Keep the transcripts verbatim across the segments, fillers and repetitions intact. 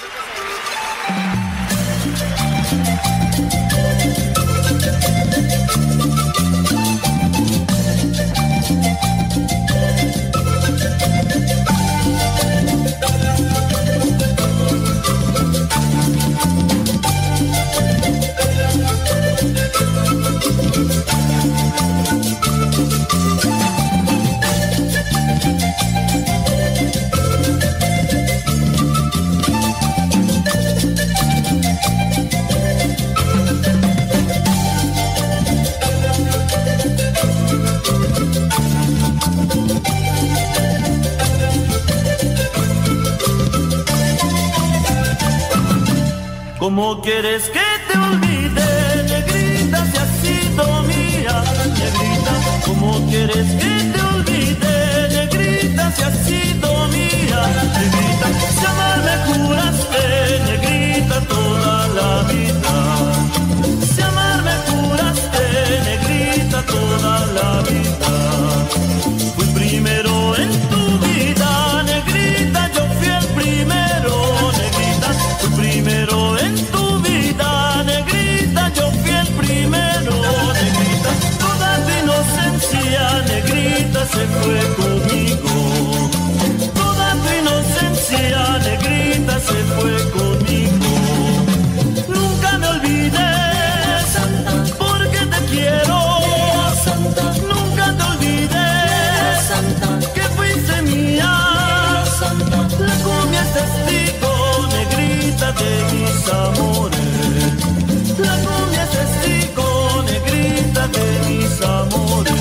¿Cómo quieres que te olvide, negrita, si has sido mía? Negrita, ¿cómo quieres que te olvide, negrita, si has sido mía? Negrita, si amarme juraste, negrita, toda la vida. Si amarme juraste, negrita, toda la vida. Fui primero en tu vida, negrita, yo fui el primero, negrita, fui primero en tu vida, negrita, yo fui el primero, negrita, toda tu inocencia, negrita, se fue conmigo, toda tu inocencia, negrita, se fue conmigo. Nunca me olvides, porque te quiero, nunca te olvides, que fuiste mía, la cumbia es testigo, negrita, de mis amores, la cumbia es testigo, negrita, de mis amores.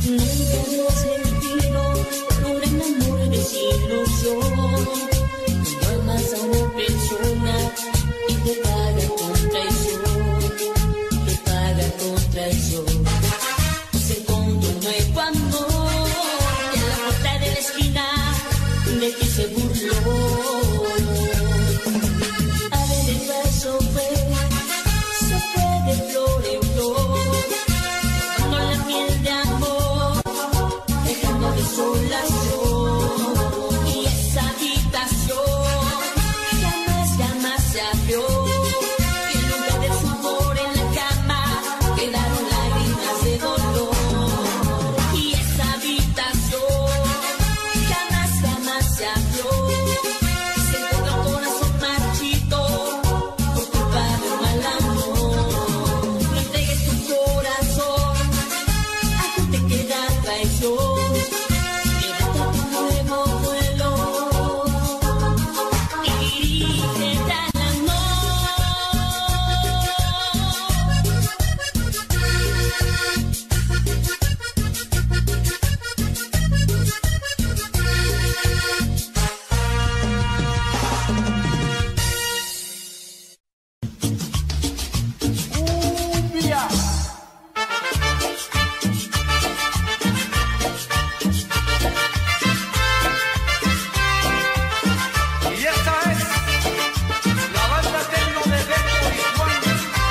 Nunca había sentido un gran amor de desilusión. Cuando amas a una persona y te paga con traición, te paga con traición. Se encontró un nuevo amor y en la puerta de la esquina de ti se burló. A ver, el paso fue, se fue de flor en flor, dando la miel de amor, dejando desolación. Y esa habitación jamás, jamás se abrió. Y en lugar de su amor en la cama quedaron lágrimas de dolor. Y esa habitación jamás, jamás se abrió. Se encontró un corazón marchito por culpa de un mal amor. No entregues tu corazón, aquí te queda traición. Llévate a tu nuevo vuelo y dirígete al amor. Cumbia. Y esta es la banda tecno de Beto y Juan.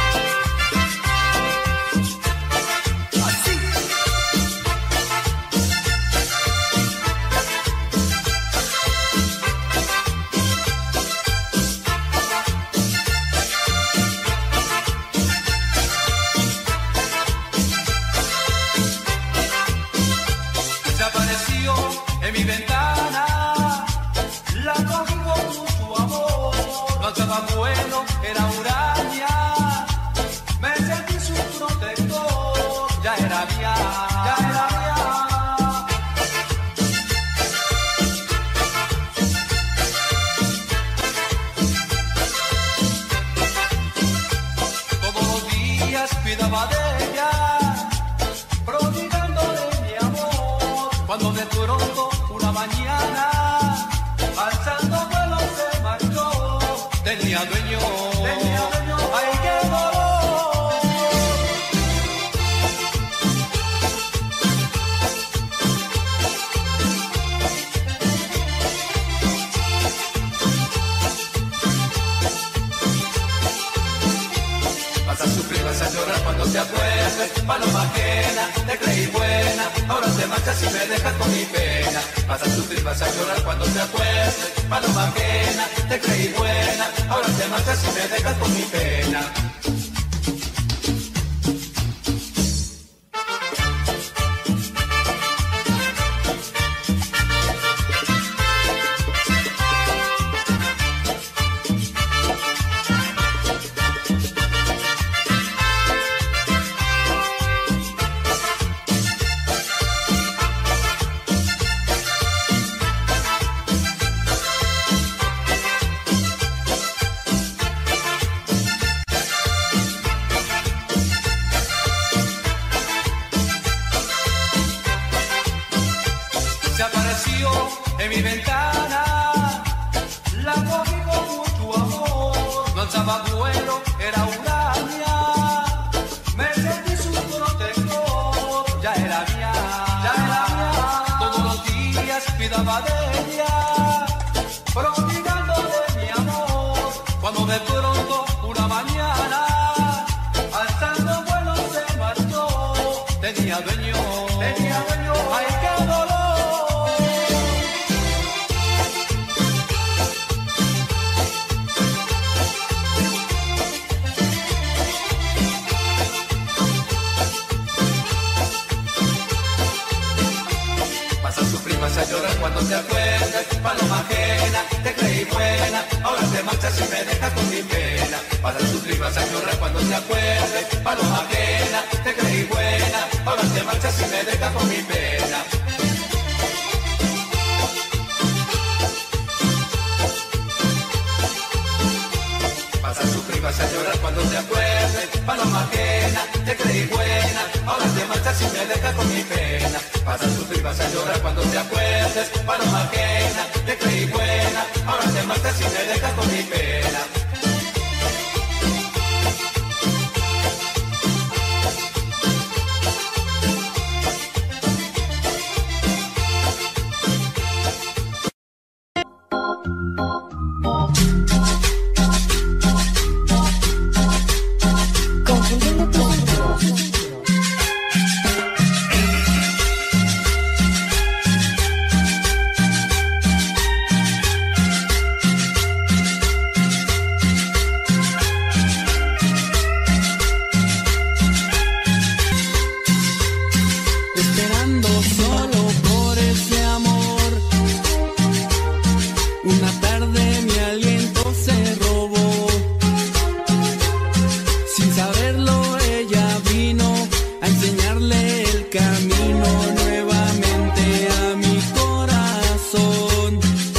Así. Se apareció en mi ventana, la cogí con mucho amor. No estaba bueno, era huraña, me sentí su protector. Ya era mía, ya era mía. Todos los días cuidaba de ella, prodigándole mi amor. Cuando de pronto una mañana, alzando vuelo se marchó. Tenía dueño, tenía dueño, ay qué dolor. Vas a sufrir, vas a llorar cuando te acuerdes. Paloma ajena, te creí buena, ahora te marchas y me dejas con mi pena. Vas a sufrir, vas a llorar cuando te acuerdes. Paloma ajena, te creí buena, ahora te marchas y me dejas con mi pena. Se apareció en mi ventana, la cogí con mucho amor. No alzaba vuelo, era huraña, me sentí su protector. Ya era mía, ya era mía. Todos los días cuidaba de ella, prodigándole mi amor. Cuando de pronto una mañana, alzando vuelo se marchó. Tenía dueño, tenía dueño, ay qué dolor. Vas a sufrir, vas a llorar cuando te acuerdes. Paloma ajena, te creí buena, ahora te marchas y me dejas con mi pena. Vas a sufrir, vas a llorar cuando te acuerdes. Paloma ajena, te creí buena, ahora te marchas y me dejas con mi pena. Vas a sufrir, vas a llorar cuando te acuerdes. Paloma ajena, te creí buena, ahora te marchas y me dejas con mi pena. llorando solo por ese amor. Una tarde mi aliento se robó. Sin saberlo ella vino a enseñarle el camino nuevamente a mi corazón.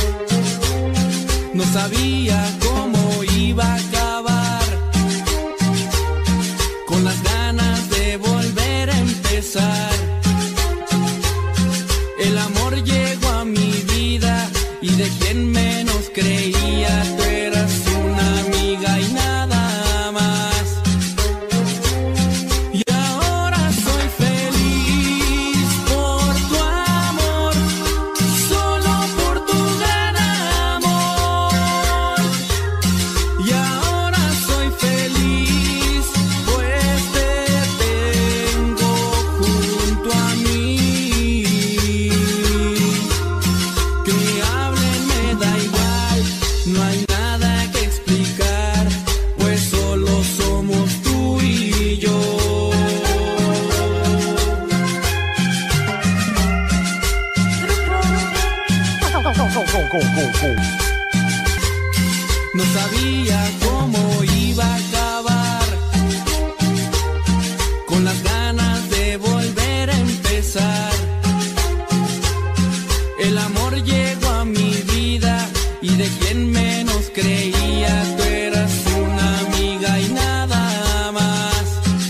No sabía cómo iba a acabar, con las ganas de volver a empezar. El amor llegó a mi vida y de quien menos creía, tú eras una amiga y nada más. Y ahora soy feliz por tu amor, solo por tu gran amor. Y ahora soy feliz, pues te tengo junto a mí. Que hablen me da igual, no hay nada que explicar, pues solo somos tú y yo. No sabía cómo iba a acabar, con las ganas de volver a empezar. El amor llegó a mi vida y de quien menos creía, tú eras una amiga y nada más.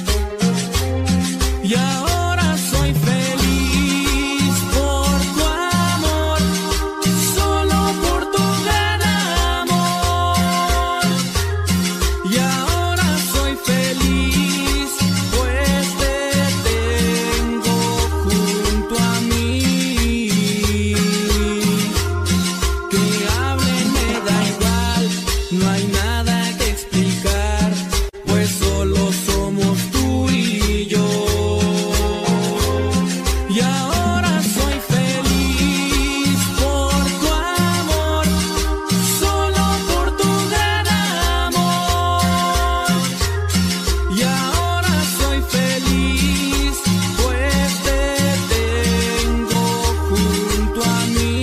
Y ahora soy feliz por tu amor, solo por tu gran amor. Y ahora soy feliz, pues te tengo junto a mí. Que hablen me da igual, no hay nada que explicar, pues solo somos tú y yo. Y ahora soy feliz por tu amor, solo por tu gran amor. Y ahora soy feliz, pues te tengo junto a mí.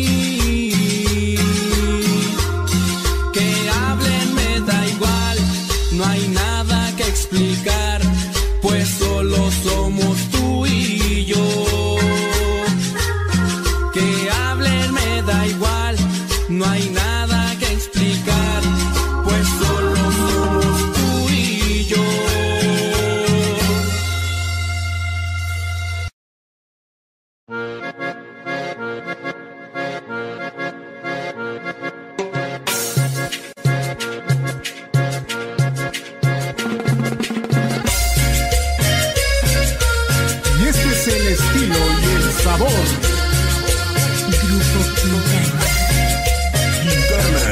Que hablen me da igual, no hay nada que explicar, pues solo somos tú y yo. Que hablen me da igual, no hay nada que explicar, pues solo somos tú y yo. Y este es el estilo y el sabor. Grupo Quintana. Quintana.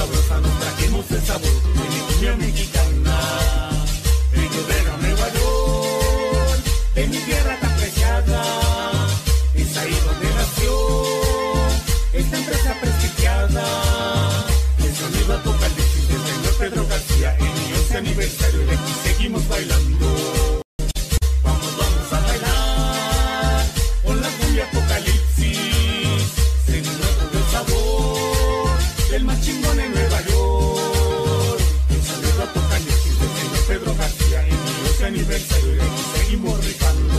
sabrosa nos trajimos el sabor de mi cumbia mexicana. Río Vega, Nueva York, de mi tierra tan preciada, es ahí donde nació esta empresa prestigiada. El sonido Apocalipsis del señor Pedro García, en mi once aniversario y de aquí seguimos bailando. Vamos, vamos a bailar con la cumbia Apocalipsis, segundo con el sabor del más chingón en Nueva York. El sonido Apocalipsis del señor Pedro García, en mi once aniversario y de aquí seguimos rifando.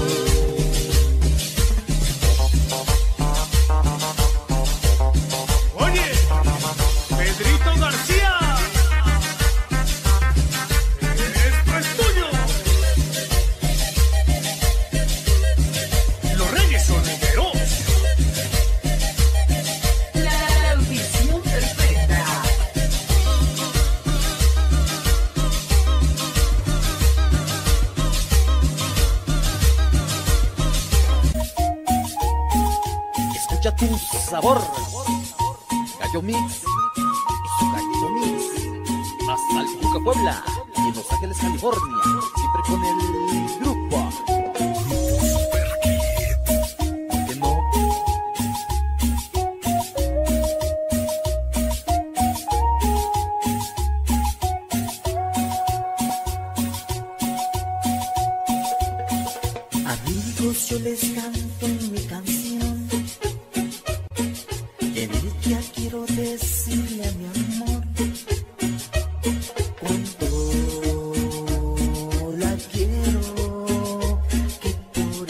Tu sabor, Gallo Mix y su Gallito Mix, hasta el Juca Puebla y en Los Ángeles, California, siempre con el grupo Super Kid. ¿Por qué no? Amigos, yo les canto mi canción. En ella quiero decirle a mi amor cuánto la quiero, que por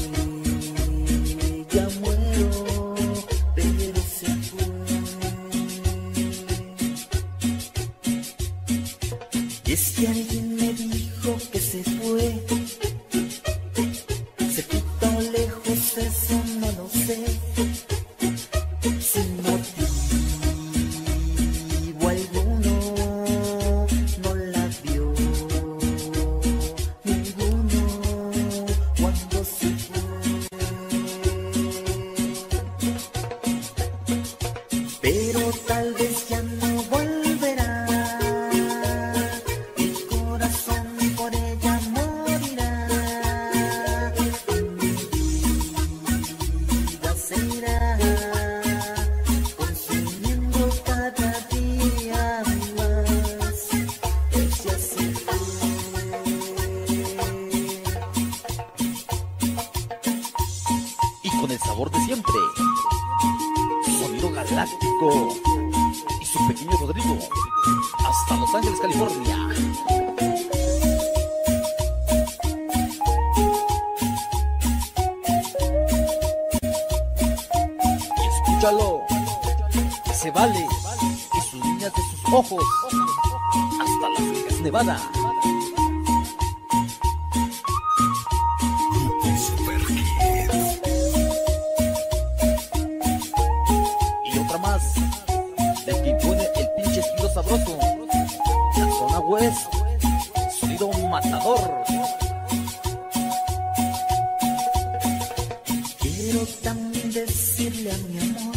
ella muero, pero se fue. Y es que alguien me dijo que se fue, se quitó lejos, eso no lo sé. Sin motivo alguno, no la vio ninguno cuando se fue. Pero tal vez ya no volverá, mi corazón por ella morirá, mi vida se irá. Con el sabor de siempre, sonido galáctico y su pequeño Rodrigo, hasta Los Ángeles, California. Y escúchalo, que se vale, y sus líneas de sus ojos, hasta Las Vegas, Nevada. Del que impone el pinche estilo sabroso, la zona West, sonido matador. Quiero también decirle a mi amor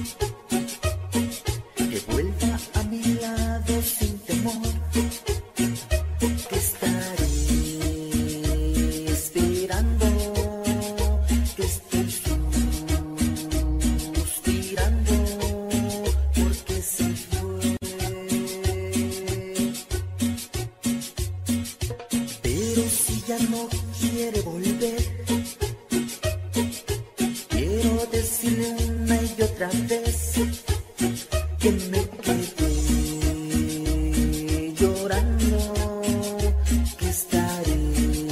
que vuelva a mi lado sin temor, que estaré esperando, que estoy suspirando. Pero si ya no quiere volver, quiero decirle una y otra vez que me quedé llorando, que estaré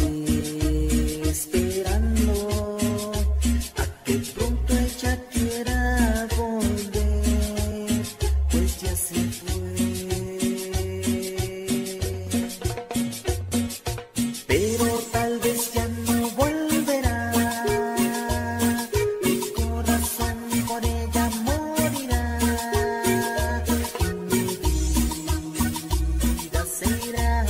esperando a que pronto ella quiera volver, pues ya se fue. Pero tal vez ya no volverá, mi corazón por ella morirá, mi vida se irá,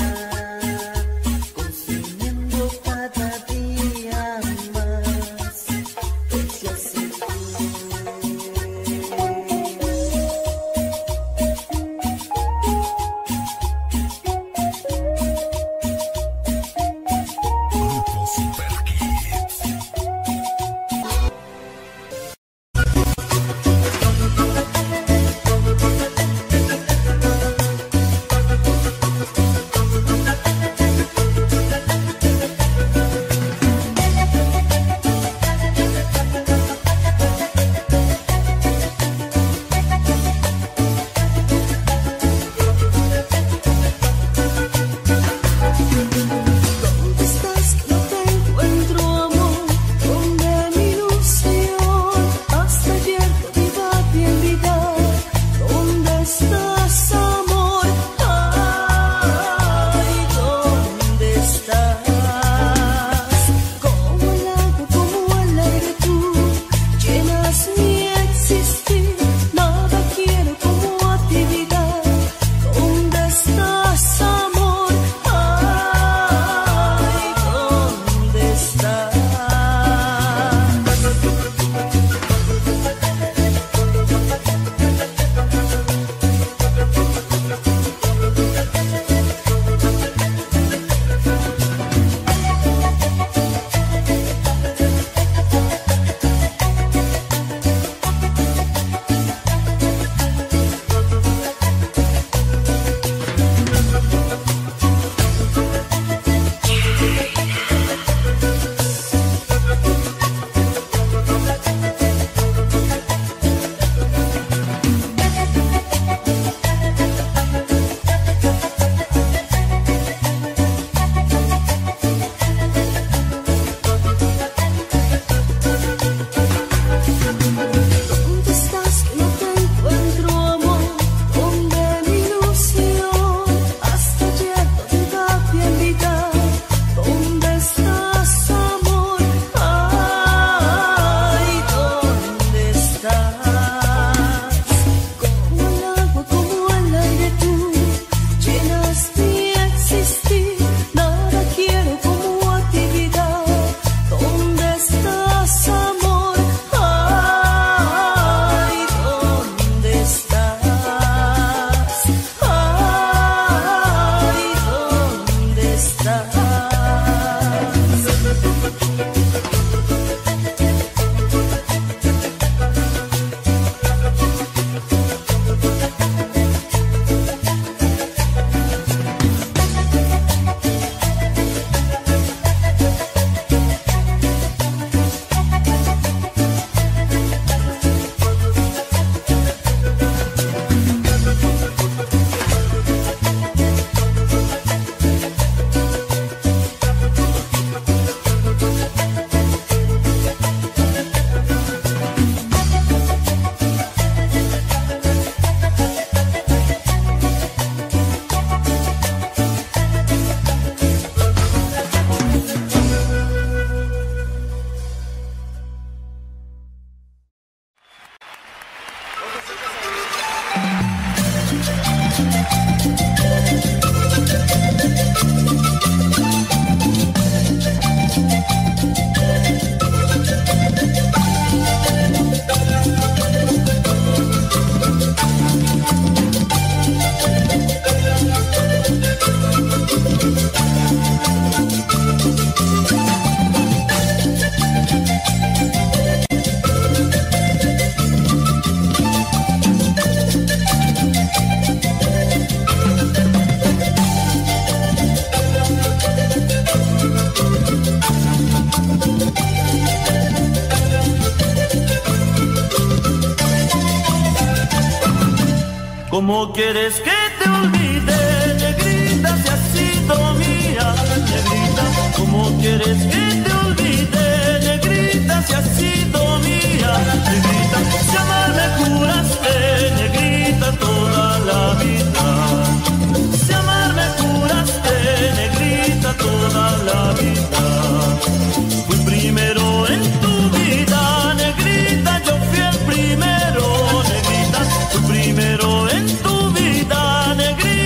¿Cómo quieres que te olvide, negrita, si has sido mía? Negrita, ¿cómo quieres que te olvide, negrita, si has sido mía? Negrita, si amarme juraste, negrita, toda la vida. Si amarme juraste, negrita, toda la vida. Fui primero en tu vida, negrita, yo fui el primero, negrita, fui primero en tu vida, negrita.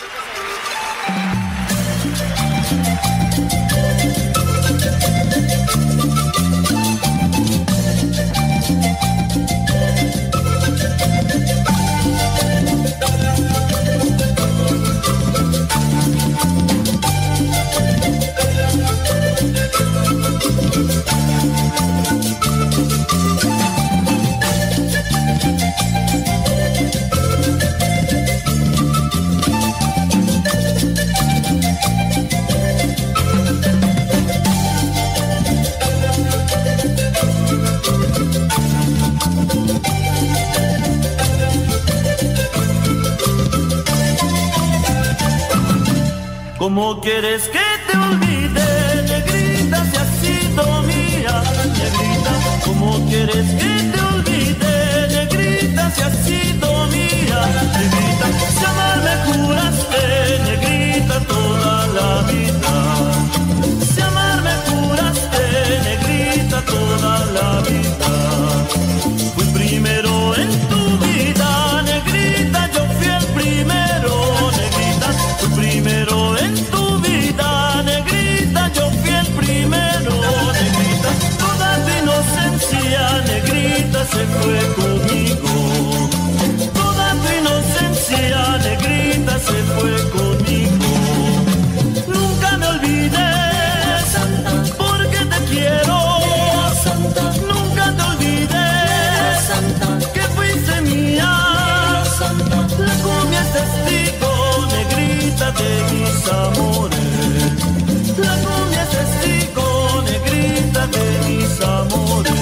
¿Cómo quieres que te olvide, negrita, si has sido mía? Negrita, ¿cómo quieres que te olvide, negrita, si has sido mía? Negrita, si amarme juraste, negrita, toda la vida. Si amarme juraste, negrita, toda la vida. Fui primero en tu vida, negrita, yo fui el primero, negrita, fui primero en tu vida, negrita, yo fui el primero, negrita, toda tu inocencia, negrita, se fue conmigo, toda tu inocencia, negrita, se fue conmigo. Nunca me olvides, porque te quiero, nunca te olvides, que fuiste mía, la cumbia es testigo, negrita, de mis amores, la cumbia es testigo, negrita, de mis amores.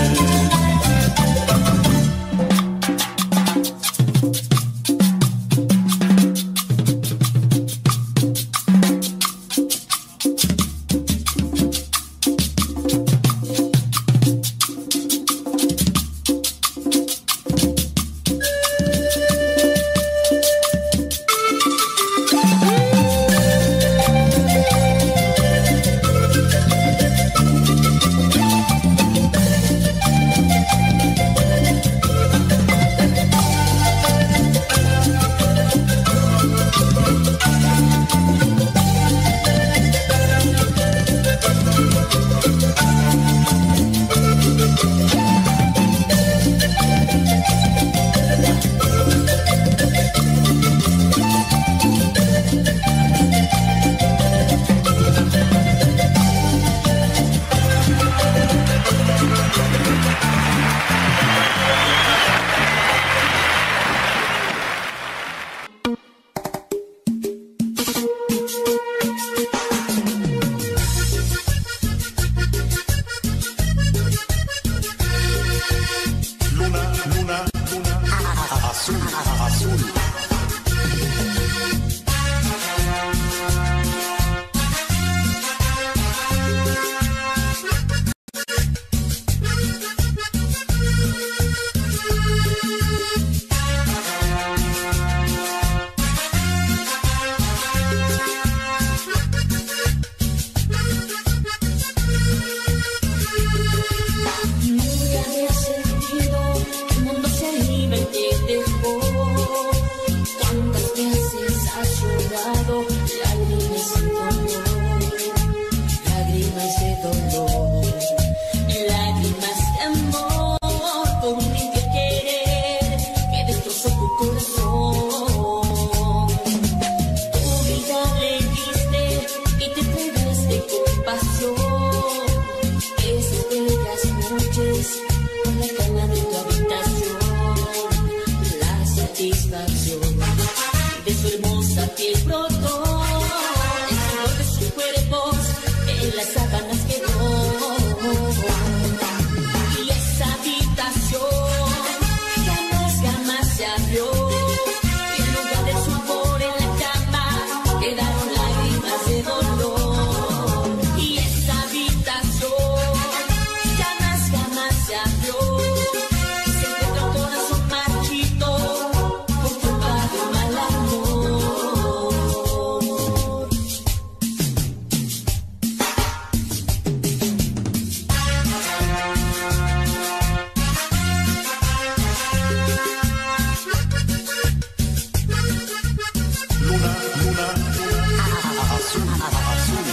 luna, luna, Azul, azul.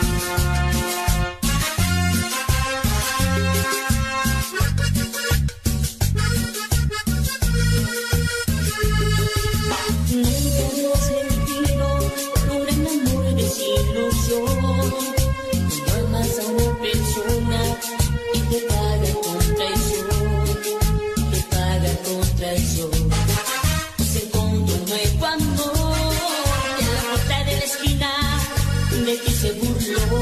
Nunca había sentido un gran amor de desilusión. Cuando amas a una persona y te paga con traición, te paga con traición. Se encontró un nuevo amor y a la puerta de la esquina de ti se burló.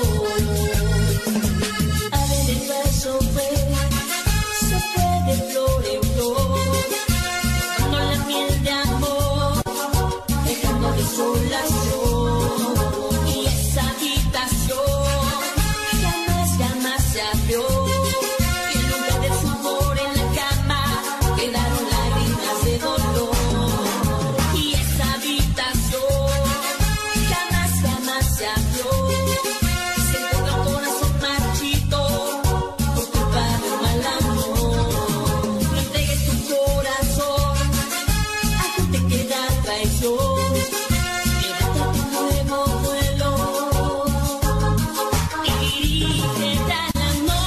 A ver el paso fue, se fue de flor en flor, dando la miel de amor, dejando desolación. Y esa habitación jamás, jamás se abrió. Y en lugar de su amor en la cama quedaron lágrimas de dolor. Y esa habitación jamás, jamás se abrió. Se encontró un corazón marchito por culpa de un mal amor. No entregues tu corazón a quien te queda traición. Llévate a tu nuevo vuelo y dirígete al amor.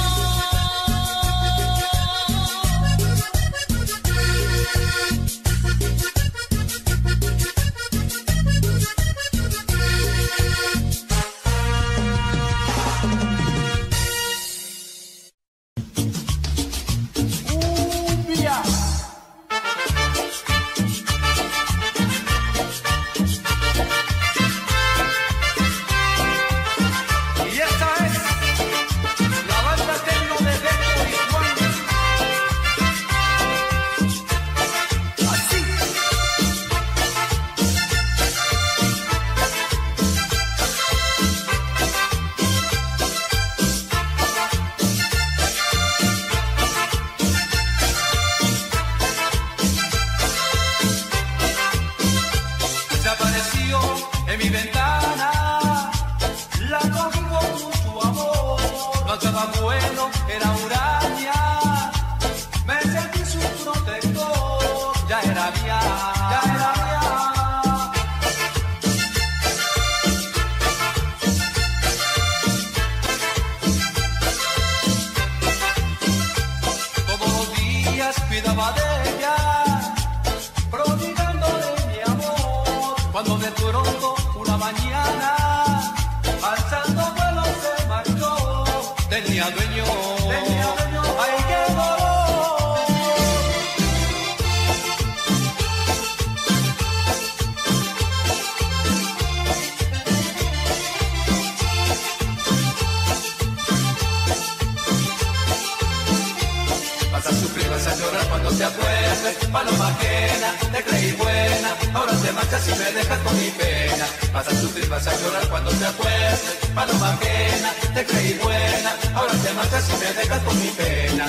Y esta es la banda tecno de Beto y Juan. Así. Se apareció en mi ventana, la cogí con mucho amor. No estaba bueno, era huraña. Me sentí su protector, ya era mía, ya era mía. Todos los días cuidaba de ella, prodigándole mi amor. Cuando de pronto una mañana, alzando vuelo se marchó. Tenía dueño, tenía dueño, ay qué dolor. Vas a sufrir, vas a llorar cuando te acuerdes. Paloma ajena, te creí buena, ahora te marchas y me dejas con mi pena. Vas a sufrir, vas a llorar cuando te acuerdes. Paloma ajena, te creí buena, ahora te marchas y me dejas con mi pena.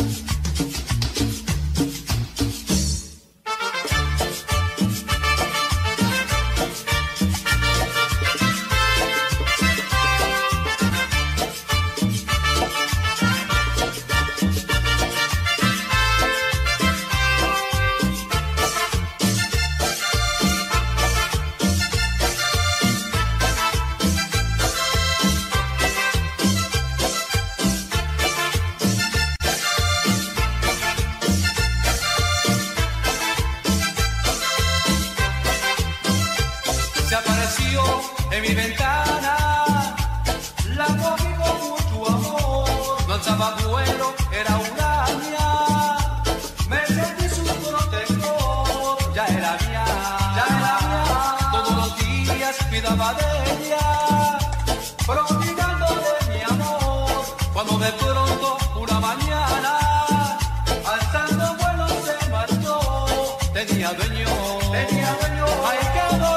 Se apareció en mi ventana, la cogí con mucho amor. No alzaba vuelo, era huraña. Me sentí su protector, ya era mía, ya era mía. Todos los días cuidaba de ella, prodigándole mi amor. Cuando de pronto una mañana, alzando vuelo se marchó. Tenía dueño, tenía dueño, ay qué dolor.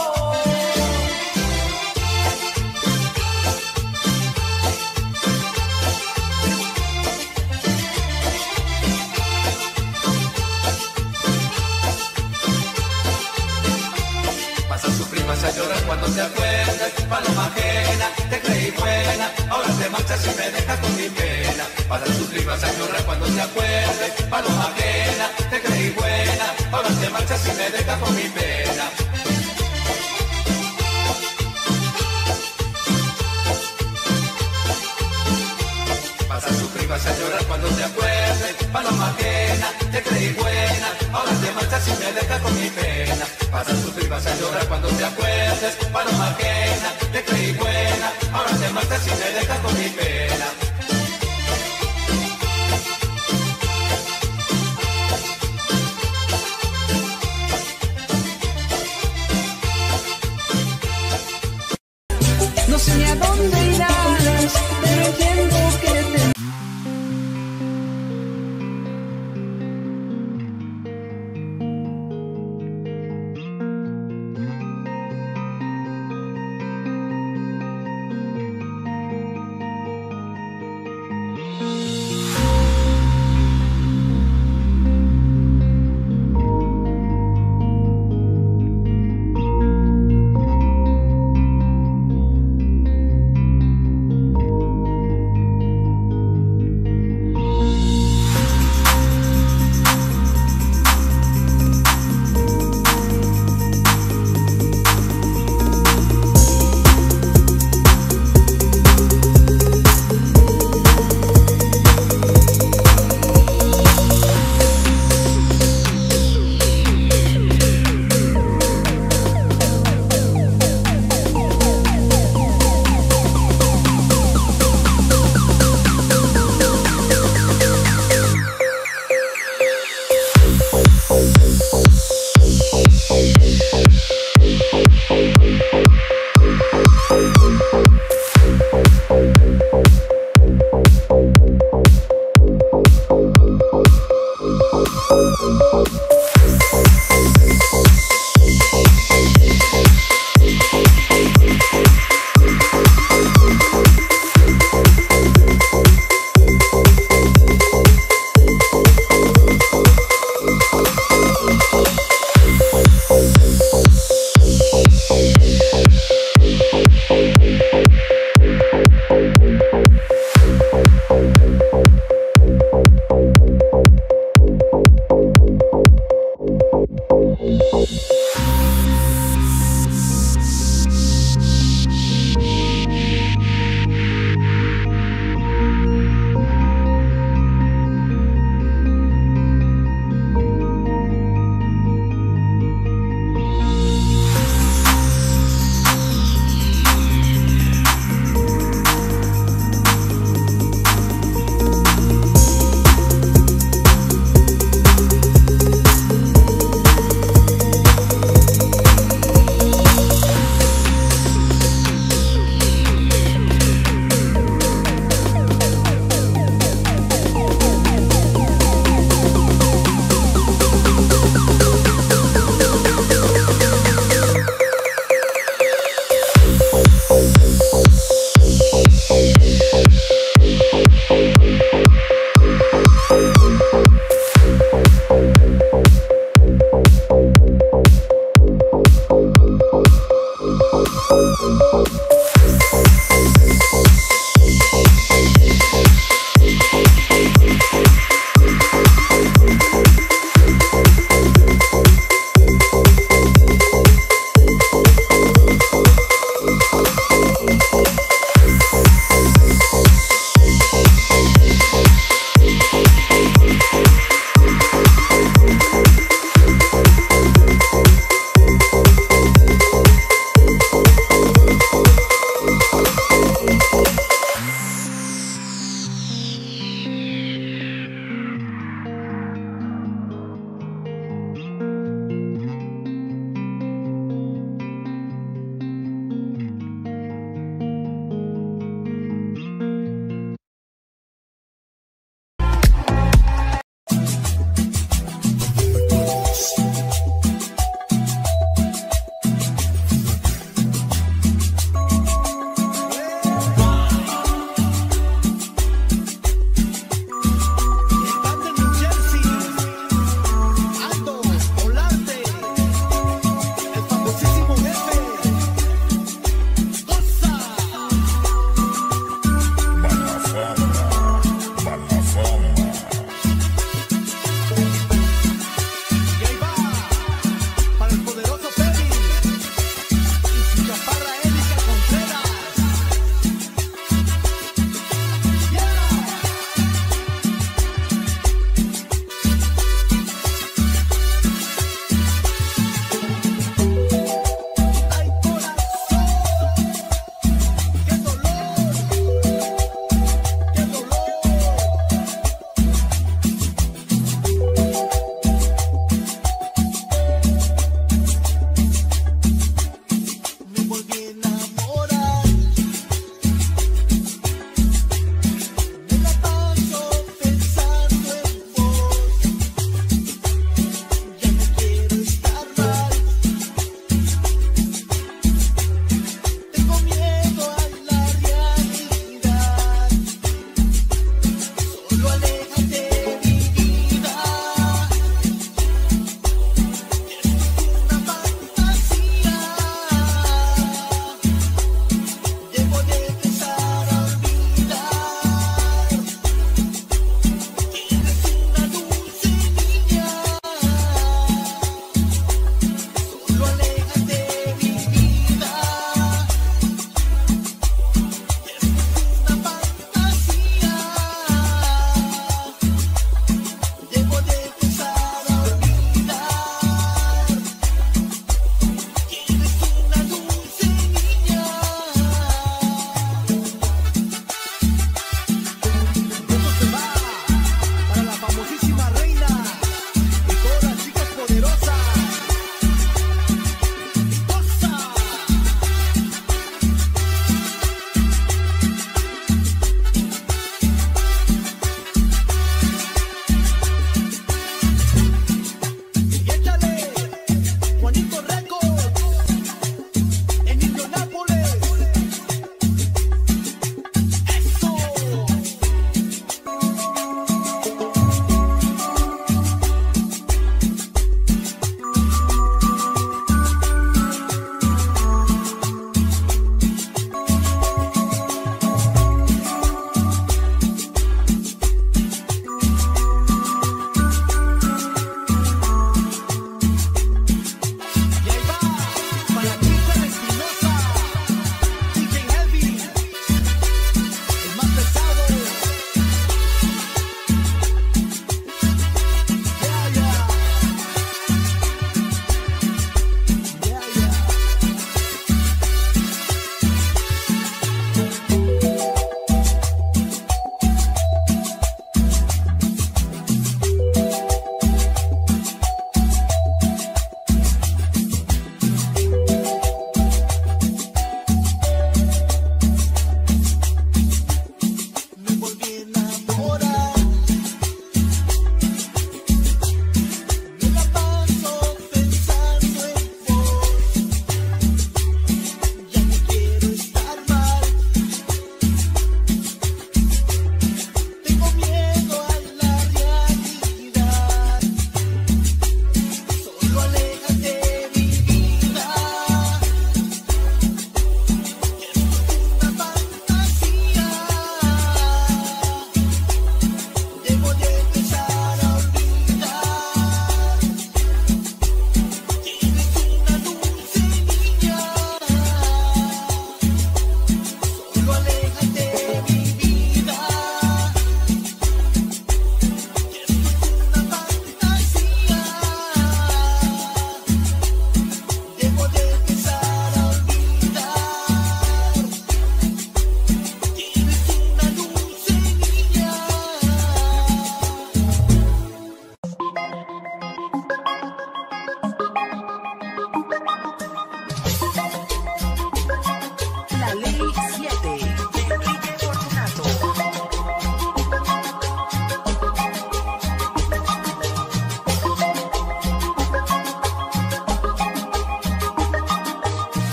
Vas a llorar cuando te acuerdes, paloma ajena, te creí buena, ahora te marchas y me dejas con mi pena. Vas a sufrir, vas a llorar cuando te acuerdes, paloma ajena, te creí buena, ahora te marchas y me dejas con mi pena. cuando te acuerdes. Paloma ajena, te creí buena, ahora te marchas y me dejas con mi pena. Vas a sufrir, vas a llorar cuando te acuerdes. Paloma ajena, te creí buena, ahora te marchas y me dejas con mi pena. No sé ni a dónde irás, pero entiendo que te...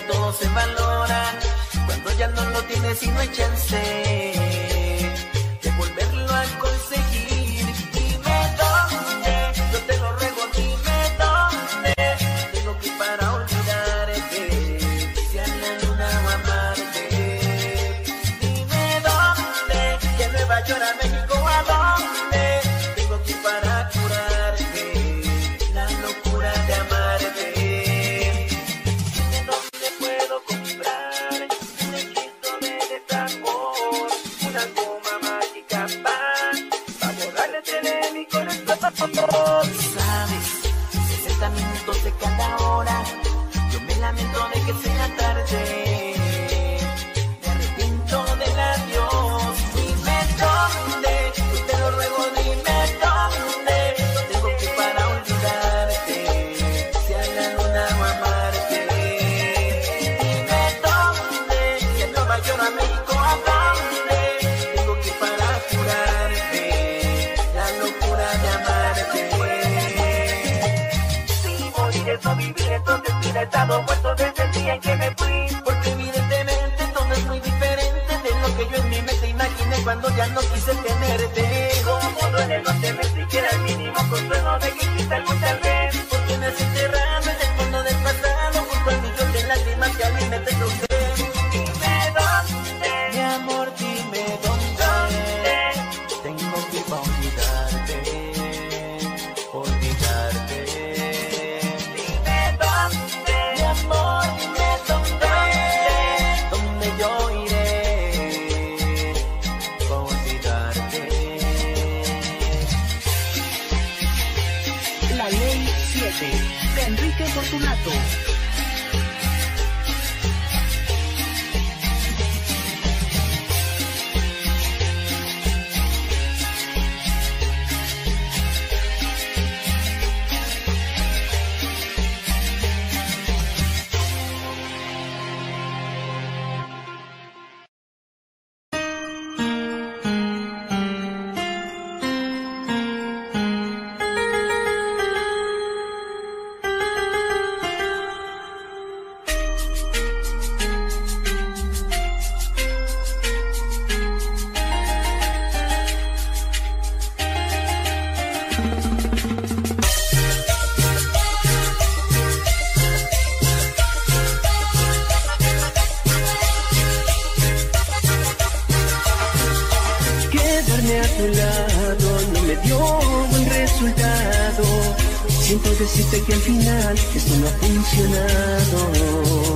todo se valora cuando ya no lo tienes y no hay chance de volverlo a conseguir. Dime dónde, yo te lo ruego, dime dónde tengo que ir para olvidarte, si a la luna o amarte. Dime dónde, de Nueva York a México, ¿a dónde tengo que ir para curarte la locura de amarte? Dime dónde puedo comprar un hechizo de desamor, una goma mágica para borrarte de mi corazón. Sabes, sesenta minutos de cada hora, yo me lamento de que sea tarde, me arrepiento del adiós. Dime dónde, yo te lo ruego, dime dónde tengo que ir para olvidarte, si a la luna o amarte. Dime dónde, si a Nueva York a México, ¿a dónde tengo que ir para curarte la locura de amarte? Si morir es no vivir, entonces mira, he estado muerto desde el día en que me fui, porque evidentemente todo es muy diferente de lo que yo en mi mente imaginé cuando ya no quise tenerte. Como duele no tener siquiera el mínimo consuelo de que exista algún tal vez, porque me has enterrado en el fondo del pasado junto al millón de lágrimas que a mí me te causé. Dime dónde, mi amor, dime dónde tengo que ir para olvidarte, olvidarte. Dime dónde, mi amor, dime dónde, dónde yo iré para olvidarte. La Ley siete, de Enrique Fortunato. Quedarme a tu lado no me dio buen resultado. Siento decirte que al final esto no ha funcionado.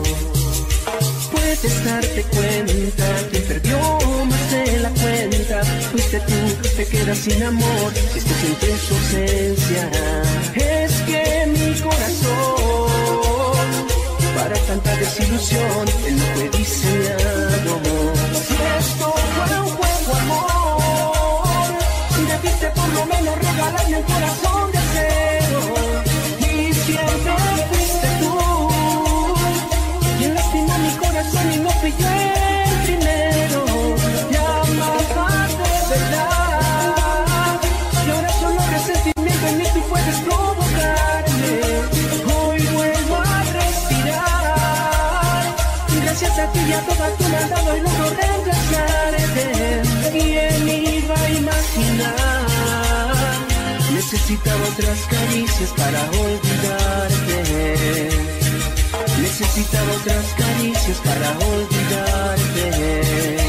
Puedes darte cuenta, quien perdió más de la cuenta fuiste tú, te quedas sin amor, si esto siente su ausencia. Es que mi corazón, para tanta desilusión, él no fue diseñado. Si esto fue un juego, amor, debiste por lo menos regalarme el corazón de acero. Y siempre fuiste tú quien lastimó mi corazón y no fui yo el primero. Ya amaba de verdad y ahora solo resentimiento en mí tú puedes provocarme. Hoy vuelvo a respirar gracias a ti y a toda tu maldad y logro reemplazarte. ¿Quién iba a imaginar? Necesitaba otras caricias para olvidarte. Necesitaba otras caricias para olvidarte.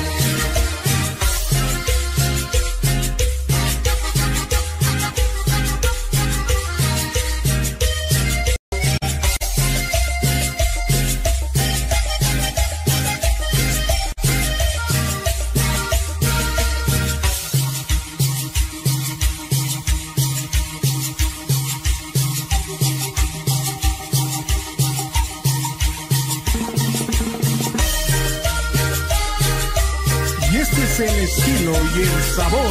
El estilo y el sabor.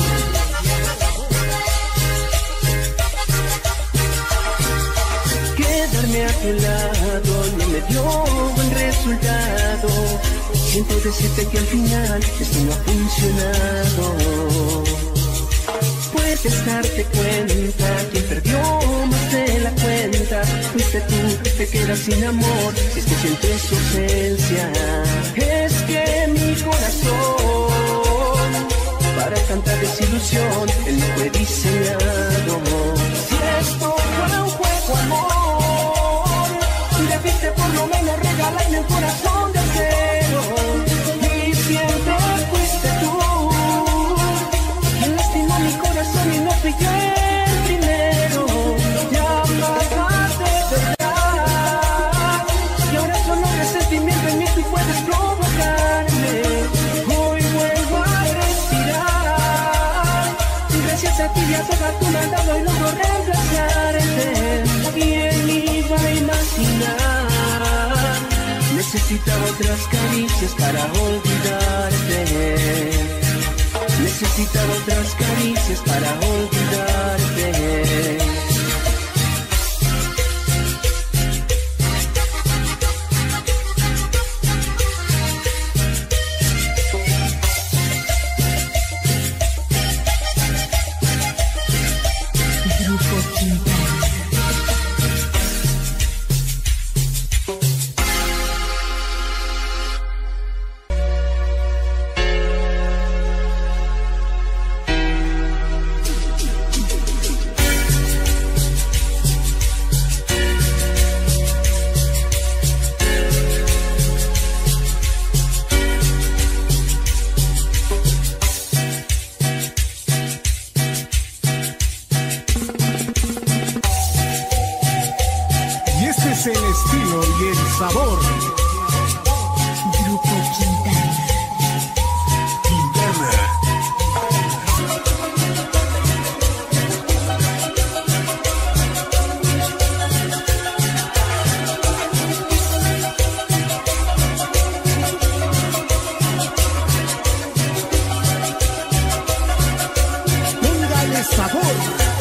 Quedarme a tu lado no me dio buen resultado. Siento decirte que al final esto no ha funcionado. Puedes darte cuenta, quien perdió más de la cuenta fuiste tú, te quedas sin amor, es que siento su ausencia. Es que mi corazón para tanta desilusión él no fue diseñado. Si esto fue un juego, amor, debiste por lo menos regalarme un corazón de acero. Y siempre fuiste tú quien lastimó mi corazón y no fui yo el primero. Ya pagaste de verdad y ahora solo resentimiento en mí tú puedes provocarme. Hoy vuelvo a respirar y gracias a ti y a toda tu maldad hoy logro reemplazarte. ¿Quién iba a imaginar? Necesitaba otras caricias para olvidarte. Necesitaba otras caricias para olvidarte. El estilo y el sabor. Grupo Quintana. Quintana. Póngale sabor.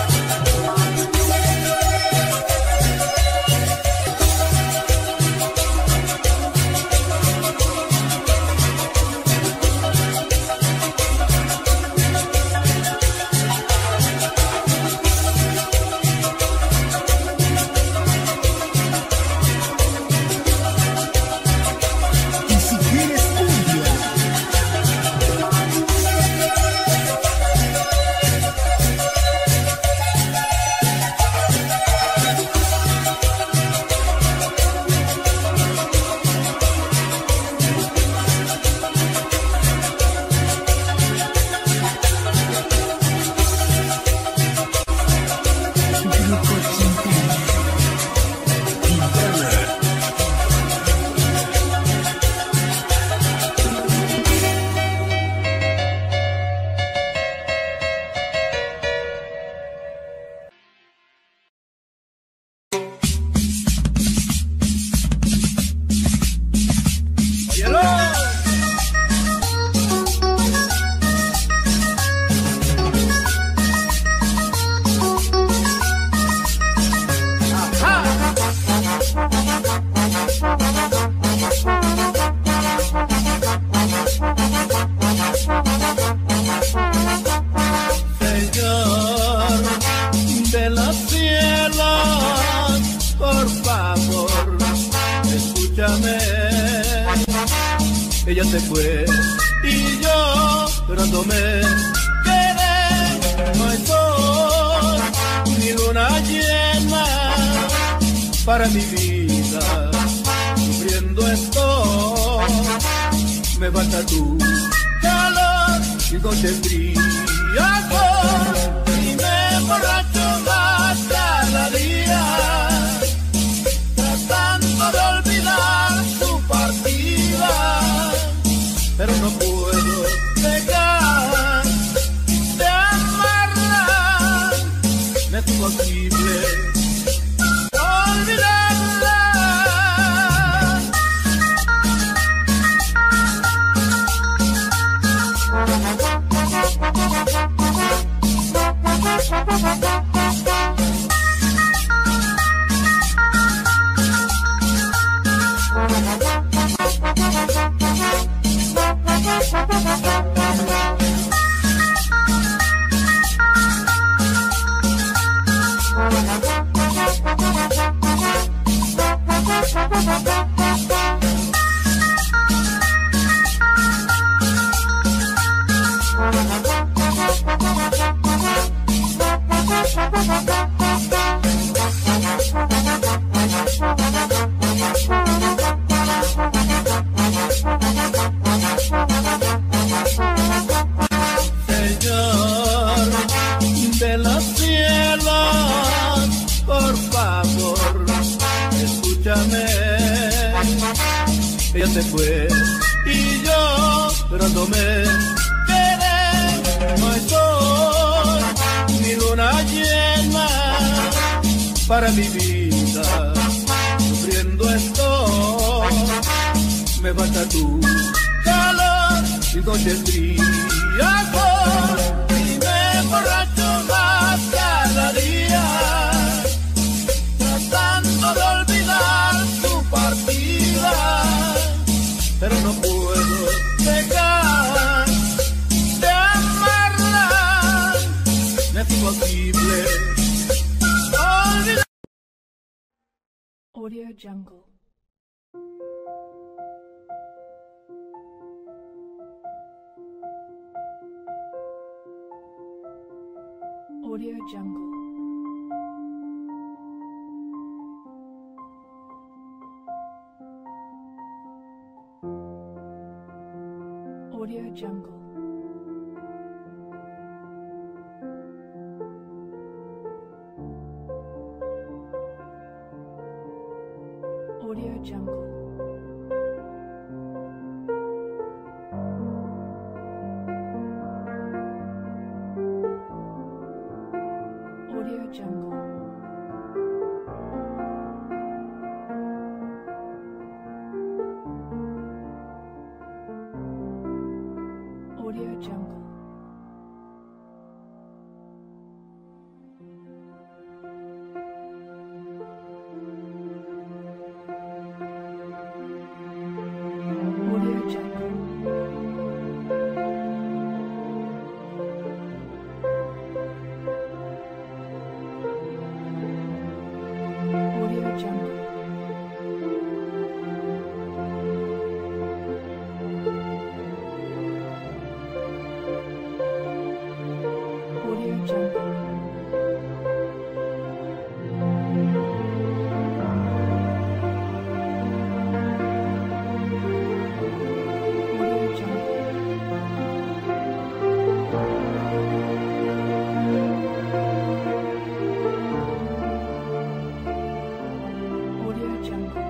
Ella se fue y yo llorándome quedé. No hay sol ni luna llena para mi vida, sufriendo estoy. Me falta tu calor y noche fría y me emborracho más cada día, tratando de olvidar tu partida. Pero no puedo dejar de amarla, me es imposible olvidarla. ella se fue y yo pronto me quedé. No estoy ni luna llena para mi vida, sufriendo estoy. Me falta tu calor y noches frías y me emborracho más cada día, tratando de olvidar tu partida, pero no puedo dejar de amarla. Me es imposible olvidar. Audio Jungle. Audio Jungle. Audio Jungle. Audio Jungle. Audio Jungle. Audio Jungle. Audio Jungle. Audio Jungle. Audio Jungle. Audio Jungle. Audio Jungle.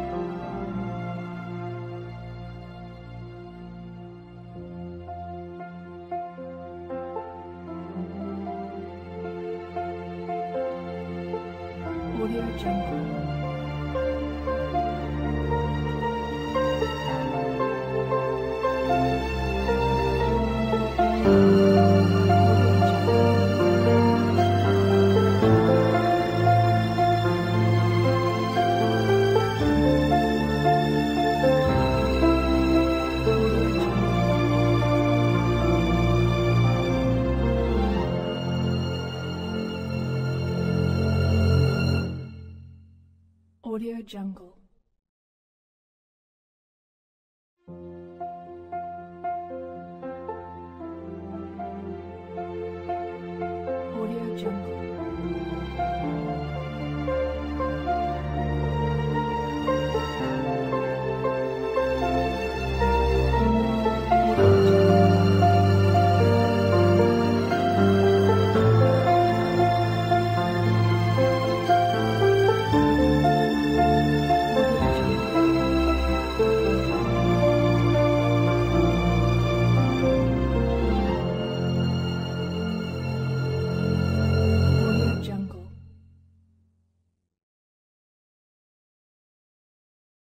Audio Jungle. Audio Jungle. Audio Jungle.